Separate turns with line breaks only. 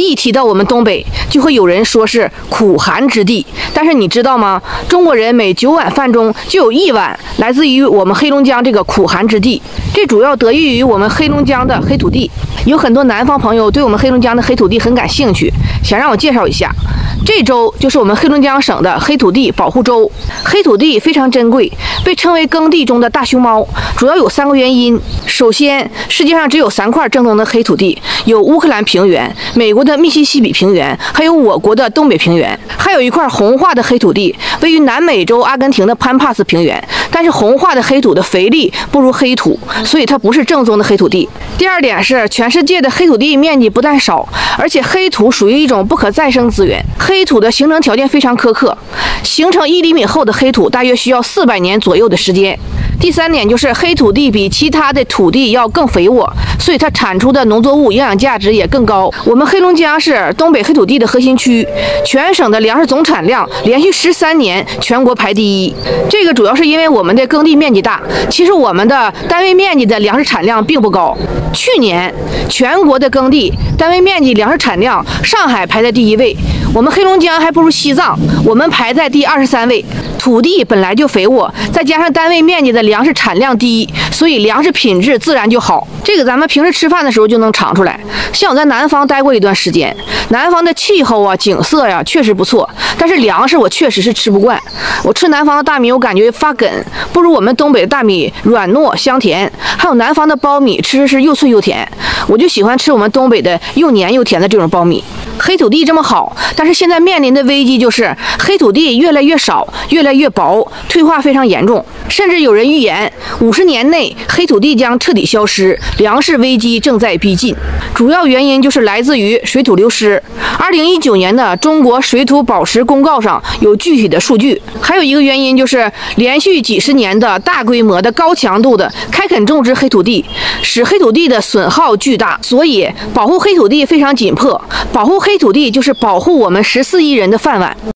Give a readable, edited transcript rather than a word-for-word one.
一提到我们东北，就会有人说是苦寒之地。但是你知道吗？中国人每9碗饭中就有1碗来自于我们黑龙江这个苦寒之地。这主要得益于我们黑龙江的黑土地。有很多南方朋友对我们黑龙江的黑土地很感兴趣，想让我介绍一下。这州就是我们黑龙江省的黑土地保护州。黑土地非常珍贵，被称为耕地中的大熊猫，主要有3个原因。首先，世界上只有3块正宗的黑土地，有乌克兰平原、美国的密西西比平原，还有我国的东北平原。还有一块红化的黑土地，位于南美洲阿根廷的潘帕斯平原。但是红化的黑土的肥力不如黑土，所以它不是正宗的黑土地。第二点是，全世界的黑土地面积不但少，而且黑土属于一种不可再生资源。黑土的形成条件非常苛刻，形成1厘米厚的黑土大约需要400年左右的时间。第3点就是黑土地比其他的土地要更肥沃，所以它产出的农作物营养价值也更高。我们黑龙江是东北黑土地的核心区，全省的粮食总产量连续13年全国排第1。这个主要是因为我们的耕地面积大，其实我们的单位面积的粮食产量并不高。去年全国的耕地单位面积粮食产量，上海排在第1位，我们黑龙江还不如西藏，我们排在第23位。土地本来就肥沃，再加上单位面积的粮食产量低，所以粮食品质自然就好。这个咱们平时吃饭的时候就能尝出来。像我在南方待过一段时间，南方的气候啊、景色呀、确实不错，但是粮食我确实是吃不惯。我吃南方的大米，我感觉发梗，不如我们东北的大米软糯香甜。还有南方的苞米，吃是又脆又甜，我就喜欢吃我们东北的又黏又甜的这种苞米。黑土地这么好，但是现在面临的危机就是黑土地越来越少，越来越薄，退化非常严重。甚至有人预言50年内黑土地将彻底消失，粮食危机正在逼近。主要原因就是来自于水土流失。2019年的中国水土保持公告上有具体的数据。还有一个原因就是连续几十年的大规模的高强度的开垦种植黑土地，使黑土地的损耗巨大，所以保护黑土地非常紧迫。保护黑土地就是保护我们14亿人的饭碗。